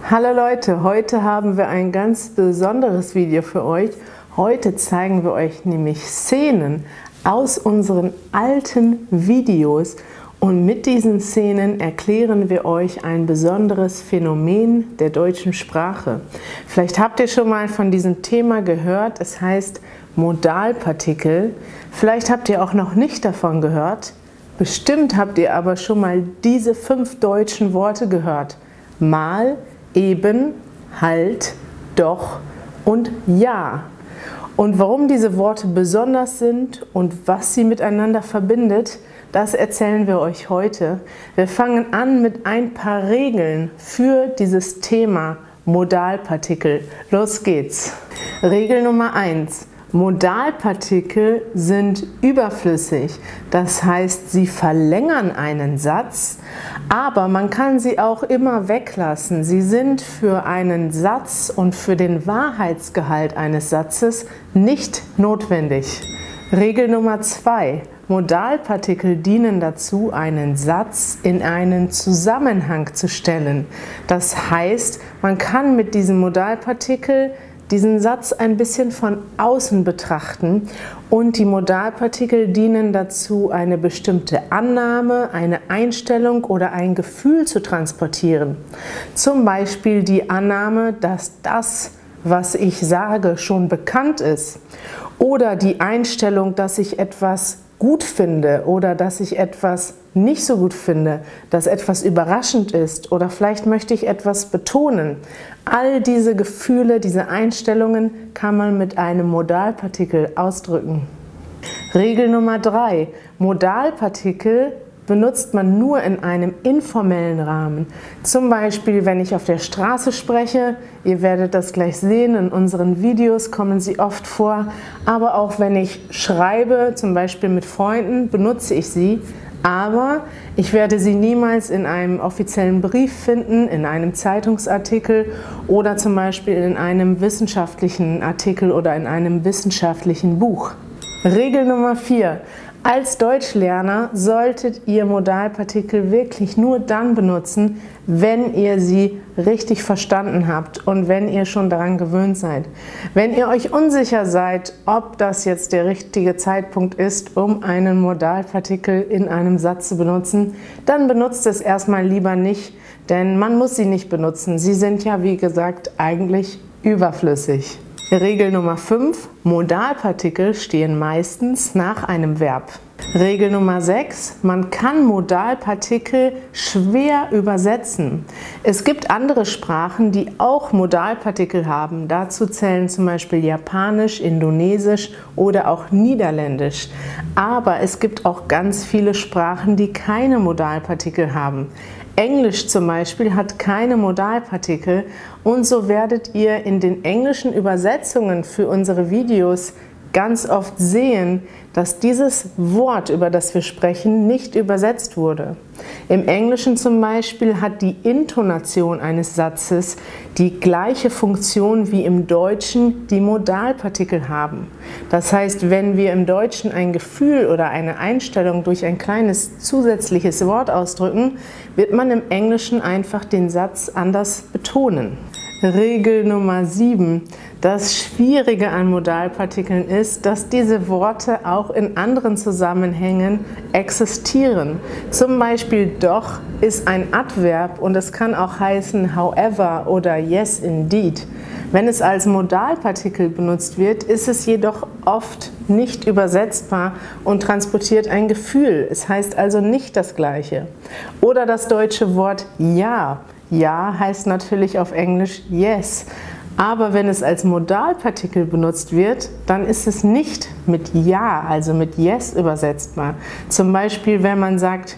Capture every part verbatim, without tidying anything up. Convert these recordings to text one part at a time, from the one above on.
Hallo Leute, heute haben wir ein ganz besonderes Video für euch. Heute zeigen wir euch nämlich Szenen aus unseren alten Videos und mit diesen Szenen erklären wir euch ein besonderes Phänomen der deutschen Sprache. Vielleicht habt ihr schon mal von diesem Thema gehört, es heißt Modalpartikel. Vielleicht habt ihr auch noch nicht davon gehört. Bestimmt habt ihr aber schon mal diese fünf deutschen Worte gehört. Mal, eben, halt, doch und ja. Und warum diese Worte besonders sind und was sie miteinander verbindet, das erzählen wir euch heute. Wir fangen an mit ein paar Regeln für dieses Thema Modalpartikel. Los geht's! Regel Nummer eins. Modalpartikel sind überflüssig, das heißt, sie verlängern einen Satz, aber man kann sie auch immer weglassen. Sie sind für einen Satz und für den Wahrheitsgehalt eines Satzes nicht notwendig. Regel Nummer zwei. Modalpartikel dienen dazu, einen Satz in einen Zusammenhang zu stellen. Das heißt, man kann mit diesem Modalpartikel diesen Satz ein bisschen von außen betrachten und die Modalpartikel dienen dazu, eine bestimmte Annahme, eine Einstellung oder ein Gefühl zu transportieren. Zum Beispiel die Annahme, dass das, was ich sage, schon bekannt ist, oder die Einstellung, dass ich etwas gut finde oder dass ich etwas nicht so gut finde, dass etwas überraschend ist oder vielleicht möchte ich etwas betonen. All diese Gefühle, diese Einstellungen kann man mit einem Modalpartikel ausdrücken. Regel Nummer drei. Modalpartikel benutzt man nur in einem informellen Rahmen. Zum Beispiel, wenn ich auf der Straße spreche, ihr werdet das gleich sehen, in unseren Videos kommen sie oft vor, aber auch wenn ich schreibe, zum Beispiel mit Freunden, benutze ich sie, aber ich werde sie niemals in einem offiziellen Brief finden, in einem Zeitungsartikel oder zum Beispiel in einem wissenschaftlichen Artikel oder in einem wissenschaftlichen Buch. Regel Nummer vier. Als Deutschlerner solltet ihr Modalpartikel wirklich nur dann benutzen, wenn ihr sie richtig verstanden habt und wenn ihr schon daran gewöhnt seid. Wenn ihr euch unsicher seid, ob das jetzt der richtige Zeitpunkt ist, um einen Modalpartikel in einem Satz zu benutzen, dann benutzt es erstmal lieber nicht, denn man muss sie nicht benutzen. Sie sind ja, wie gesagt, eigentlich überflüssig. Regel Nummer fünf. Modalpartikel stehen meistens nach einem Verb. Regel Nummer sechs. Man kann Modalpartikel schwer übersetzen. Es gibt andere Sprachen, die auch Modalpartikel haben. Dazu zählen zum Beispiel Japanisch, Indonesisch oder auch Niederländisch. Aber es gibt auch ganz viele Sprachen, die keine Modalpartikel haben. Englisch zum Beispiel hat keine Modalpartikel und so werdet ihr in den englischen Übersetzungen für unsere Videos ganz oft sehen, dass dieses Wort, über das wir sprechen, nicht übersetzt wurde. Im Englischen zum Beispiel hat die Intonation eines Satzes die gleiche Funktion wie im Deutschen die Modalpartikel haben. Das heißt, wenn wir im Deutschen ein Gefühl oder eine Einstellung durch ein kleines zusätzliches Wort ausdrücken, wird man im Englischen einfach den Satz anders betonen. Regel Nummer sieben. Das Schwierige an Modalpartikeln ist, dass diese Worte auch in anderen Zusammenhängen existieren. Zum Beispiel doch ist ein Adverb und es kann auch heißen however oder yes indeed. Wenn es als Modalpartikel benutzt wird, ist es jedoch oft nicht übersetzbar und transportiert ein Gefühl. Es heißt also nicht das Gleiche. Oder das deutsche Wort ja. Ja heißt natürlich auf Englisch yes, aber wenn es als Modalpartikel benutzt wird, dann ist es nicht mit ja, also mit yes übersetzbar. Zum Beispiel, wenn man sagt,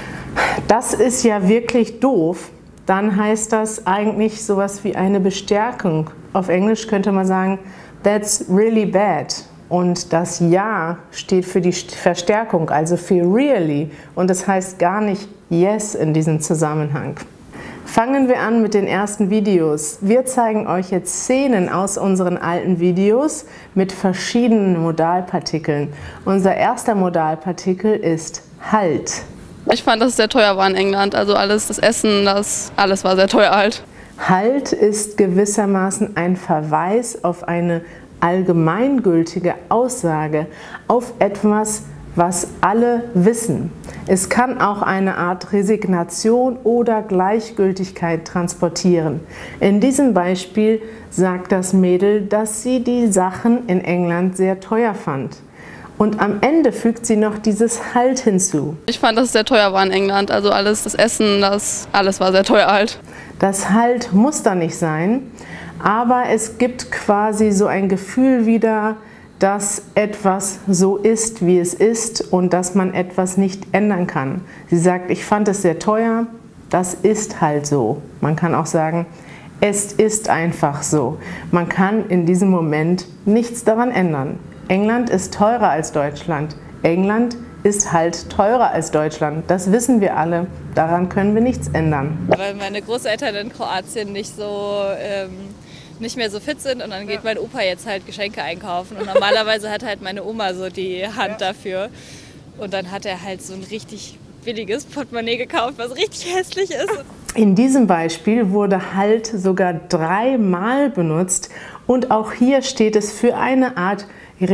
das ist ja wirklich doof, dann heißt das eigentlich sowas wie eine Bestärkung. Auf Englisch könnte man sagen, that's really bad. Und das ja steht für die Verstärkung, also für really, und das heißt gar nicht yes in diesem Zusammenhang. Fangen wir an mit den ersten Videos. Wir zeigen euch jetzt Szenen aus unseren alten Videos mit verschiedenen Modalpartikeln. Unser erster Modalpartikel ist halt. Ich fand, dass es sehr teuer war in England. Also alles, das Essen, das alles war sehr teuer halt. Halt ist gewissermaßen ein Verweis auf eine allgemeingültige Aussage, auf etwas, was alle wissen. Es kann auch eine Art Resignation oder Gleichgültigkeit transportieren. In diesem Beispiel sagt das Mädel, dass sie die Sachen in England sehr teuer fand. Und am Ende fügt sie noch dieses Halt hinzu. Ich fand, dass es sehr teuer war in England. Also alles, das Essen, das alles war sehr teuer halt. Das Halt muss da nicht sein, aber es gibt quasi so ein Gefühl wieder, dass etwas so ist, wie es ist und dass man etwas nicht ändern kann. Sie sagt, ich fand es sehr teuer, das ist halt so. Man kann auch sagen, es ist einfach so. Man kann in diesem Moment nichts daran ändern. England ist teurer als Deutschland. England ist halt teurer als Deutschland. Das wissen wir alle. Daran können wir nichts ändern. Weil meine Großeltern in Kroatien nicht so... Ähm nicht mehr so fit sind und dann geht mein Opa jetzt halt Geschenke einkaufen und normalerweise hat halt meine Oma so die Hand dafür und dann hat er halt so ein richtig billiges Portemonnaie gekauft, was richtig hässlich ist. In diesem Beispiel wurde Halt sogar dreimal benutzt und auch hier steht es für eine Art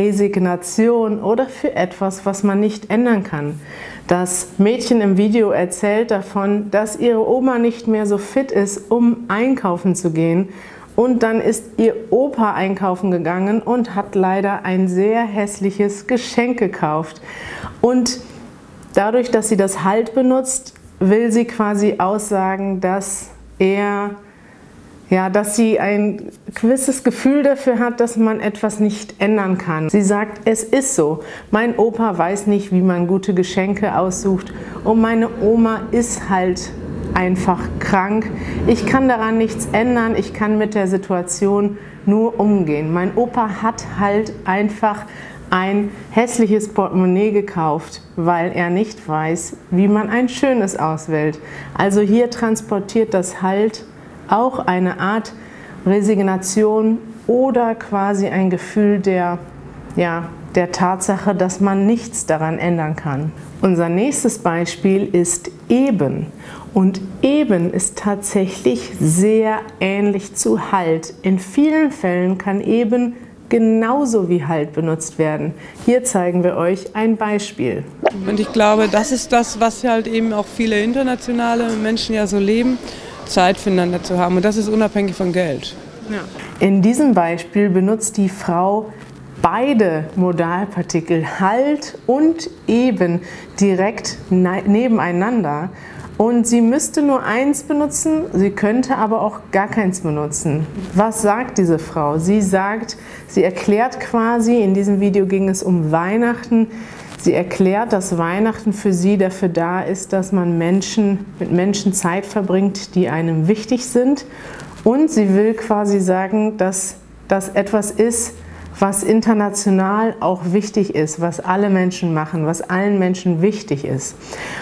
Resignation oder für etwas, was man nicht ändern kann. Das Mädchen im Video erzählt davon, dass ihre Oma nicht mehr so fit ist, um einkaufen zu gehen. Und dann ist ihr Opa einkaufen gegangen und hat leider ein sehr hässliches Geschenk gekauft. Und dadurch, dass sie das Halt benutzt, will sie quasi aussagen, dass er, ja, dass sie ein gewisses Gefühl dafür hat, dass man etwas nicht ändern kann. Sie sagt, es ist so. Mein Opa weiß nicht, wie man gute Geschenke aussucht und meine Oma ist halt einfach krank. Ich kann daran nichts ändern, ich kann mit der Situation nur umgehen. Mein Opa hat halt einfach ein hässliches Portemonnaie gekauft, weil er nicht weiß, wie man ein schönes auswählt. Also hier transportiert das Halt auch eine Art Resignation oder quasi ein Gefühl der, ja, der Tatsache, dass man nichts daran ändern kann. Unser nächstes Beispiel ist eben. Und eben ist tatsächlich sehr ähnlich zu Halt. In vielen Fällen kann eben genauso wie Halt benutzt werden. Hier zeigen wir euch ein Beispiel. Und ich glaube, das ist das, was halt eben auch viele internationale Menschen ja so leben, Zeit füreinander zu haben. Und das ist unabhängig von Geld. Ja. In diesem Beispiel benutzt die Frau beide Modalpartikel Halt und eben direkt nebeneinander. Und sie müsste nur eins benutzen, sie könnte aber auch gar keins benutzen. Was sagt diese Frau? Sie sagt, sie erklärt quasi, in diesem Video ging es um Weihnachten, sie erklärt, dass Weihnachten für sie dafür da ist, dass man Menschen, mit Menschen Zeit verbringt, die einem wichtig sind. Und sie will quasi sagen, dass das etwas ist, was international auch wichtig ist, was alle Menschen machen, was allen Menschen wichtig ist.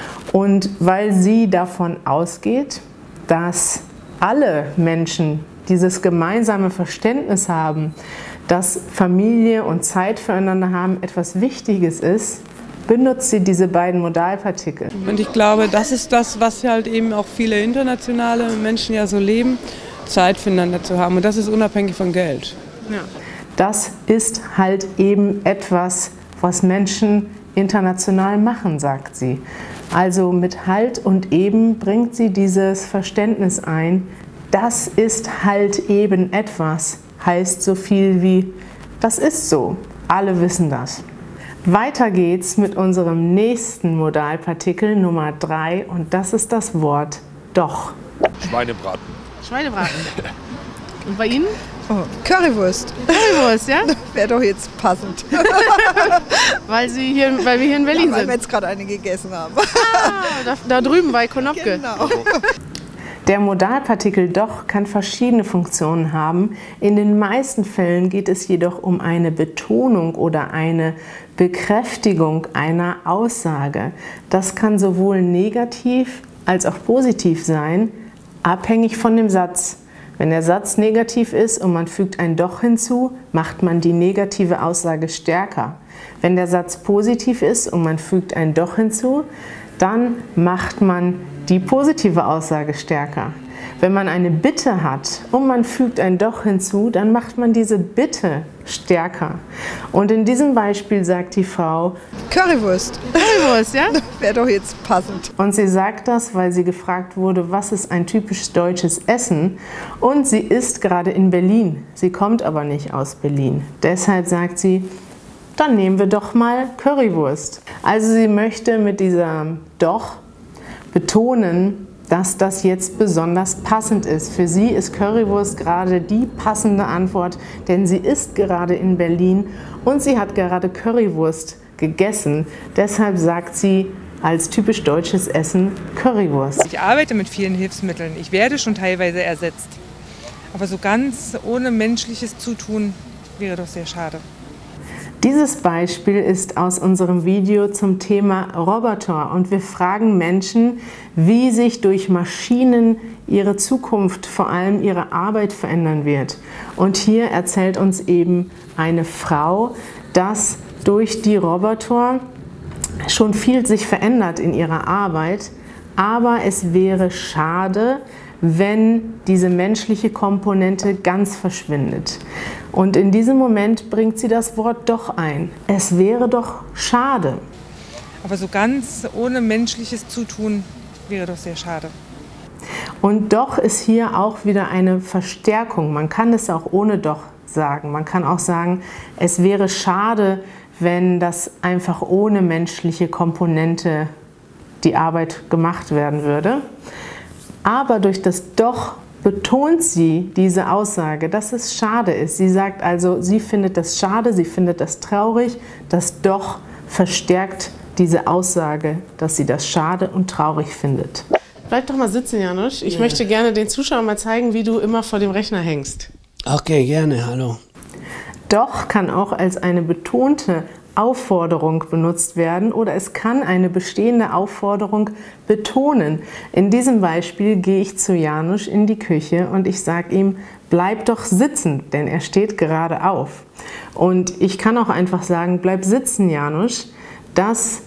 Und weil sie davon ausgeht, dass alle Menschen dieses gemeinsame Verständnis haben, dass Familie und Zeit füreinander haben etwas Wichtiges ist, benutzt sie diese beiden Modalpartikel. Und ich glaube, das ist das, was halt eben auch viele internationale Menschen ja so leben, Zeit füreinander zu haben. Und das ist unabhängig von Geld. Ja. Das ist halt eben etwas, was Menschen international machen, sagt sie. Also mit Halt und eben bringt sie dieses Verständnis ein, das ist halt eben etwas, heißt so viel wie, das ist so, alle wissen das. Weiter geht's mit unserem nächsten Modalpartikel Nummer drei und das ist das Wort doch. Schweinebraten. Schweinebraten. Und bei Ihnen? Oh, Currywurst. Currywurst, ja? Wäre doch jetzt passend. weil, Sie hier, weil wir hier in Berlin ja, weil sind. wir jetzt gerade eine gegessen haben. Ah, da, da drüben bei Konopke. Genau. Der Modalpartikel doch kann verschiedene Funktionen haben. In den meisten Fällen geht es jedoch um eine Betonung oder eine Bekräftigung einer Aussage. Das kann sowohl negativ als auch positiv sein, abhängig von dem Satz. Wenn der Satz negativ ist und man fügt ein Doch hinzu, macht man die negative Aussage stärker. Wenn der Satz positiv ist und man fügt ein Doch hinzu, dann macht man die positive Aussage stärker. Wenn man eine Bitte hat und man fügt ein Doch hinzu, dann macht man diese Bitte stärker. Und in diesem Beispiel sagt die Frau Currywurst. Currywurst, ja? Wäre doch jetzt passend. Und sie sagt das, weil sie gefragt wurde, was ist ein typisch deutsches Essen? Und sie ist gerade in Berlin. Sie kommt aber nicht aus Berlin. Deshalb sagt sie, dann nehmen wir doch mal Currywurst. Also sie möchte mit dieser Doch betonen, dass das jetzt besonders passend ist. Für sie ist Currywurst gerade die passende Antwort, denn sie ist gerade in Berlin und sie hat gerade Currywurst gegessen. Deshalb sagt sie als typisch deutsches Essen Currywurst. Ich arbeite mit vielen Hilfsmitteln. Ich werde schon teilweise ersetzt. Aber so ganz ohne menschliches Zutun wäre doch sehr schade. Dieses Beispiel ist aus unserem Video zum Thema Roboter und wir fragen Menschen, wie sich durch Maschinen ihre Zukunft, vor allem ihre Arbeit verändern wird. Und hier erzählt uns eben eine Frau, dass durch die Roboter schon viel sich verändert in ihrer Arbeit, aber es wäre schade, wenn diese menschliche Komponente ganz verschwindet. Und in diesem Moment bringt sie das Wort doch ein. Es wäre doch schade. Aber so ganz ohne menschliches Zutun wäre doch sehr schade. Und doch ist hier auch wieder eine Verstärkung. Man kann es auch ohne doch sagen. Man kann auch sagen, es wäre schade, wenn das einfach ohne menschliche Komponente die Arbeit gemacht werden würde. Aber durch das Doch betont sie diese Aussage, dass es schade ist. Sie sagt also, sie findet das schade, sie findet das traurig. Das Doch verstärkt diese Aussage, dass sie das schade und traurig findet. Bleib doch mal sitzen, Janusz. Ich ja. möchte gerne den Zuschauern mal zeigen, wie du immer vor dem Rechner hängst. Okay, gerne, hallo. Doch kann auch als eine betonte Aufforderung benutzt werden oder es kann eine bestehende Aufforderung betonen. In diesem Beispiel gehe ich zu Janusz in die Küche und ich sage ihm, bleib doch sitzen, denn er steht gerade auf. Und ich kann auch einfach sagen, bleib sitzen, Janusz. Das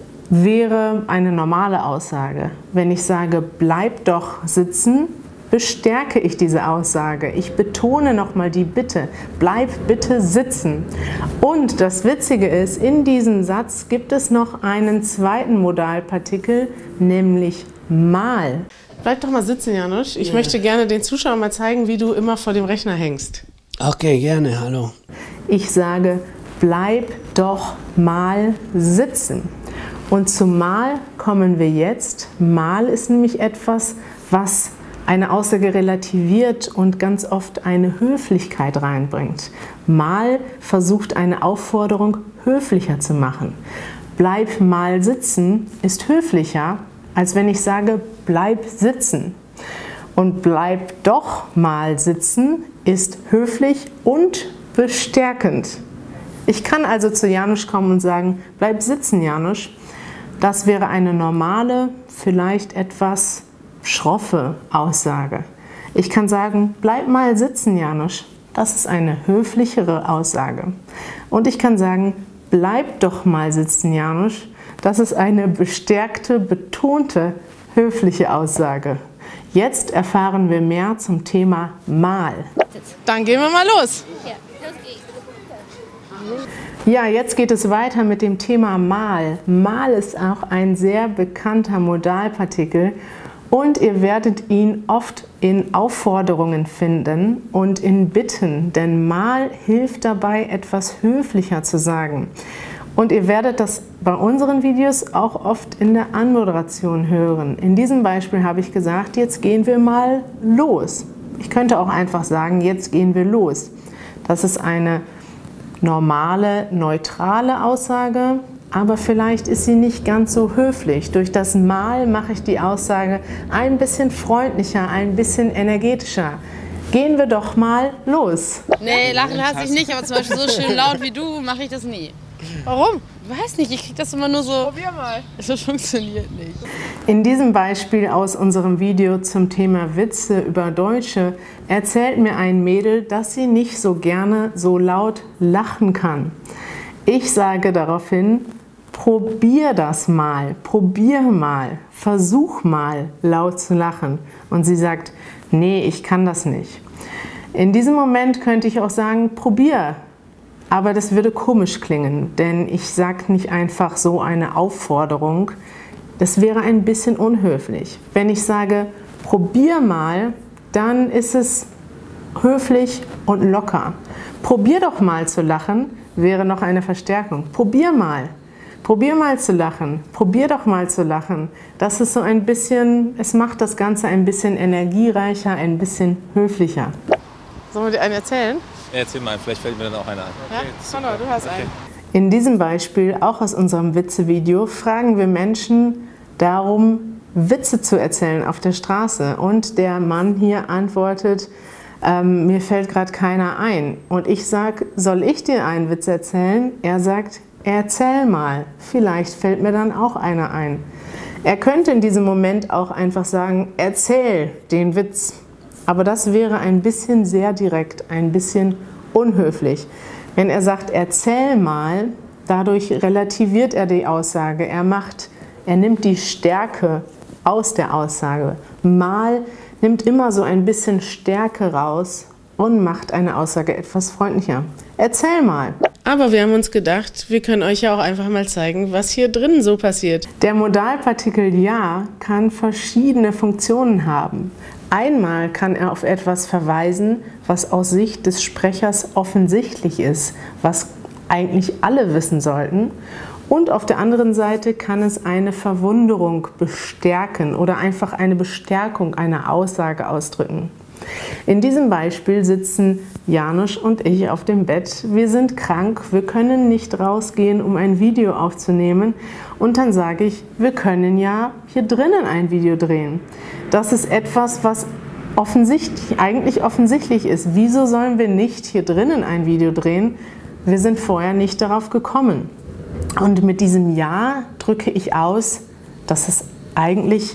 wäre eine normale Aussage. Wenn ich sage, bleib doch sitzen, bestärke ich diese Aussage. Ich betone nochmal die Bitte, bleib bitte sitzen. Und das Witzige ist, in diesem Satz gibt es noch einen zweiten Modalpartikel, nämlich mal. Bleib doch mal sitzen, Janusz. Ich ja. möchte gerne den Zuschauern mal zeigen, wie du immer vor dem Rechner hängst. Okay, gerne, hallo. Ich sage, bleib doch mal sitzen. Und zum Mal kommen wir jetzt. Mal ist nämlich etwas, was eine Aussage relativiert und ganz oft eine Höflichkeit reinbringt. Mal versucht eine Aufforderung höflicher zu machen. Bleib mal sitzen ist höflicher, als wenn ich sage, bleib sitzen. Und bleib doch mal sitzen ist höflich und bestärkend. Ich kann also zu Janusz kommen und sagen, bleib sitzen, Janusz. Das wäre eine normale, vielleicht etwas schroffe Aussage. Ich kann sagen, bleib mal sitzen, Janusz. Das ist eine höflichere Aussage. Und ich kann sagen, bleib doch mal sitzen, Janusz. Das ist eine bestärkte, betonte, höfliche Aussage. Jetzt erfahren wir mehr zum Thema mal. Dann gehen wir mal los. Ja, jetzt geht es weiter mit dem Thema mal. Mal ist auch ein sehr bekannter Modalpartikel. Und ihr werdet ihn oft in Aufforderungen finden und in Bitten, denn mal hilft dabei, etwas höflicher zu sagen. Und ihr werdet das bei unseren Videos auch oft in der Anmoderation hören. In diesem Beispiel habe ich gesagt, jetzt gehen wir mal los. Ich könnte auch einfach sagen, jetzt gehen wir los. Das ist eine normale, neutrale Aussage. Aber vielleicht ist sie nicht ganz so höflich. Durch das Mal mache ich die Aussage ein bisschen freundlicher, ein bisschen energetischer. Gehen wir doch mal los. Nee, lachen hasse ich nicht, aber zum Beispiel so schön laut wie du mache ich das nie. Warum? Ich weiß nicht, ich kriege das immer nur so... Probier mal. Das funktioniert nicht. In diesem Beispiel aus unserem Video zum Thema Witze über Deutsche erzählt mir ein Mädel, dass sie nicht so gerne so laut lachen kann. Ich sage daraufhin, probier das mal, probier mal, versuch mal laut zu lachen. Und sie sagt, nee, ich kann das nicht. In diesem Moment könnte ich auch sagen, probier. Aber das würde komisch klingen, denn ich sage nicht einfach so eine Aufforderung. Das wäre ein bisschen unhöflich. Wenn ich sage, probier mal, dann ist es höflich und locker. Probier doch mal zu lachen, wäre noch eine Verstärkung. Probier mal. Probier mal zu lachen. Probier doch mal zu lachen. Das ist so ein bisschen, es macht das Ganze ein bisschen energiereicher, ein bisschen höflicher. Sollen wir dir einen erzählen? Ja, erzähl mal, vielleicht fällt mir dann auch einer ein. Okay, ja? Conor, du hast einen. In diesem Beispiel, auch aus unserem Witze-Video, fragen wir Menschen darum, Witze zu erzählen auf der Straße. Und der Mann hier antwortet, ähm, mir fällt gerade keiner ein. Und ich sage, soll ich dir einen Witz erzählen? Er sagt, erzähl mal, vielleicht fällt mir dann auch einer ein. Er könnte in diesem Moment auch einfach sagen, erzähl den Witz. Aber das wäre ein bisschen sehr direkt, ein bisschen unhöflich. Wenn er sagt, erzähl mal, dadurch relativiert er die Aussage. Er macht, er nimmt die Stärke aus der Aussage. Mal nimmt immer so ein bisschen Stärke raus und macht eine Aussage etwas freundlicher. Erzähl mal. Aber wir haben uns gedacht, wir können euch ja auch einfach mal zeigen, was hier drin so passiert. Der Modalpartikel ja kann verschiedene Funktionen haben. Einmal kann er auf etwas verweisen, was aus Sicht des Sprechers offensichtlich ist, was eigentlich alle wissen sollten. Und auf der anderen Seite kann es eine Verwunderung bestärken oder einfach eine Bestärkung einer Aussage ausdrücken. In diesem Beispiel sitzen Janusz und ich auf dem Bett. Wir sind krank, wir können nicht rausgehen, um ein Video aufzunehmen. Und dann sage ich, wir können ja hier drinnen ein Video drehen. Das ist etwas, was offensichtlich, eigentlich offensichtlich ist. Wieso sollen wir nicht hier drinnen ein Video drehen? Wir sind vorher nicht darauf gekommen. Und mit diesem Ja drücke ich aus, dass es eigentlich,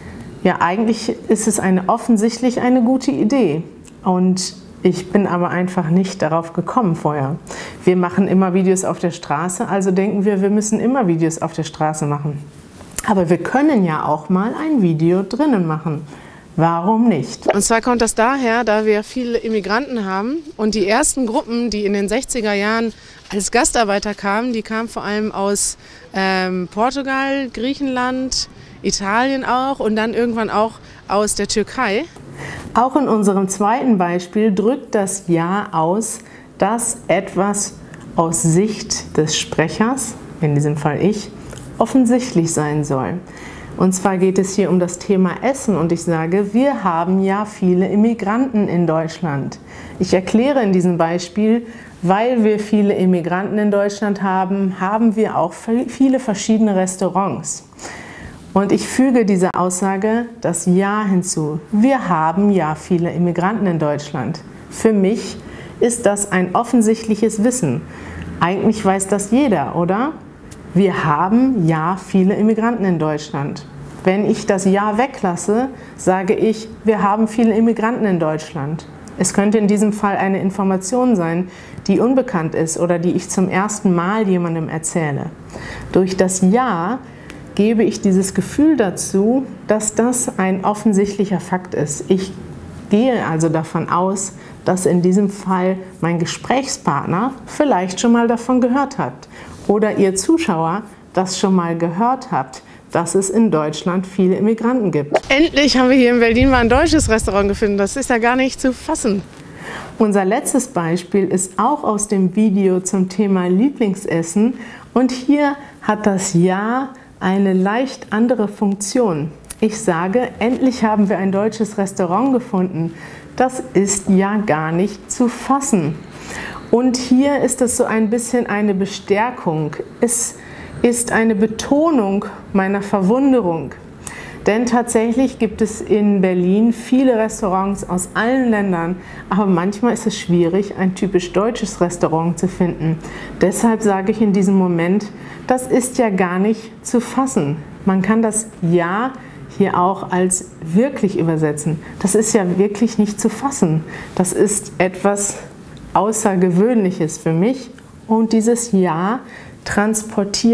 ja eigentlich ist es eine, offensichtlich eine gute Idee. Und ich bin aber einfach nicht darauf gekommen vorher. Wir machen immer Videos auf der Straße, also denken wir, wir müssen immer Videos auf der Straße machen. Aber wir können ja auch mal ein Video drinnen machen. Warum nicht? Und zwar kommt das daher, da wir viele Immigranten haben und die ersten Gruppen, die in den sechziger Jahren als Gastarbeiter kamen, die kamen vor allem aus ähm, Portugal, Griechenland, Italien auch und dann irgendwann auch aus der Türkei. Auch in unserem zweiten Beispiel drückt das Ja aus, dass etwas aus Sicht des Sprechers, in diesem Fall ich, offensichtlich sein soll. Und zwar geht es hier um das Thema Essen und ich sage, wir haben ja viele Immigranten in Deutschland. Ich erkläre in diesem Beispiel, weil wir viele Immigranten in Deutschland haben, haben wir auch viele verschiedene Restaurants. Und ich füge dieser Aussage das Ja hinzu. Wir haben ja viele Immigranten in Deutschland. Für mich ist das ein offensichtliches Wissen. Eigentlich weiß das jeder, oder? Wir haben ja viele Immigranten in Deutschland. Wenn ich das Ja weglasse, sage ich, wir haben viele Immigranten in Deutschland. Es könnte in diesem Fall eine Information sein, die unbekannt ist oder die ich zum ersten Mal jemandem erzähle. Durch das Ja gebe ich dieses Gefühl dazu, dass das ein offensichtlicher Fakt ist. Ich gehe also davon aus, dass in diesem Fall mein Gesprächspartner vielleicht schon mal davon gehört hat oder ihr Zuschauer das schon mal gehört habt, dass es in Deutschland viele Immigranten gibt. Endlich haben wir hier in Berlin mal ein deutsches Restaurant gefunden. Das ist ja gar nicht zu fassen. Unser letztes Beispiel ist auch aus dem Video zum Thema Lieblingsessen. Und hier hat das Ja eine leicht andere Funktion. Ich sage, endlich haben wir ein deutsches Restaurant gefunden. Das ist ja gar nicht zu fassen. Und hier ist es so ein bisschen eine Bestärkung. Es ist eine Betonung meiner Verwunderung. Denn tatsächlich gibt es in Berlin viele Restaurants aus allen Ländern, aber manchmal ist es schwierig, ein typisch deutsches Restaurant zu finden. Deshalb sage ich in diesem Moment, das ist ja gar nicht zu fassen. Man kann das Ja hier auch als wirklich übersetzen. Das ist ja wirklich nicht zu fassen. Das ist etwas Außergewöhnliches für mich und dieses Ja transportiert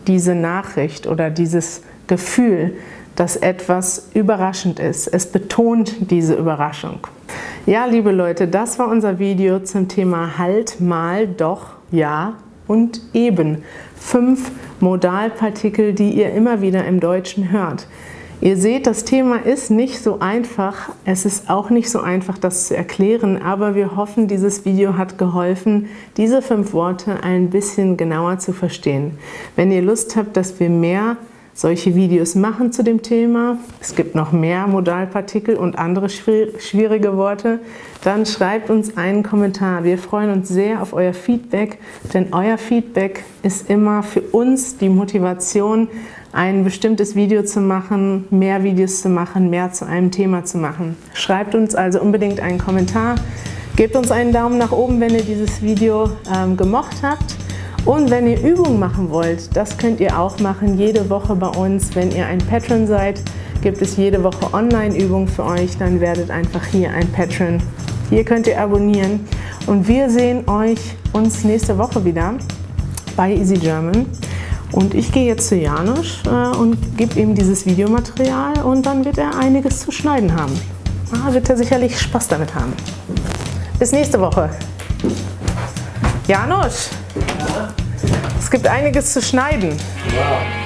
diese Nachricht oder dieses Gefühl, dass etwas überraschend ist. Es betont diese Überraschung. Ja, liebe Leute, das war unser Video zum Thema Halt, Mal, Doch, Ja und Eben. Fünf Modalpartikel, die ihr immer wieder im Deutschen hört. Ihr seht, das Thema ist nicht so einfach. Es ist auch nicht so einfach, das zu erklären, aber wir hoffen, dieses Video hat geholfen, diese fünf Worte ein bisschen genauer zu verstehen. Wenn ihr Lust habt, dass wir mehr solche Videos machen zu dem Thema, es gibt noch mehr Modalpartikel und andere schwierige Worte, dann schreibt uns einen Kommentar. Wir freuen uns sehr auf euer Feedback, denn euer Feedback ist immer für uns die Motivation, ein bestimmtes Video zu machen, mehr Videos zu machen, mehr zu einem Thema zu machen. Schreibt uns also unbedingt einen Kommentar, gebt uns einen Daumen nach oben, wenn ihr dieses Video ähm, gemocht habt. Und wenn ihr Übungen machen wollt, das könnt ihr auch machen, jede Woche bei uns. Wenn ihr ein Patron seid, gibt es jede Woche Online-Übungen für euch, dann werdet einfach hier ein Patron. Hier könnt ihr abonnieren und wir sehen euch uns nächste Woche wieder bei Easy German. Und ich gehe jetzt zu Janusz äh, und gebe ihm dieses Videomaterial und dann wird er einiges zu schneiden haben. Ah, wird er sicherlich Spaß damit haben. Bis nächste Woche. Janusz, ja. Es gibt einiges zu schneiden. Ja.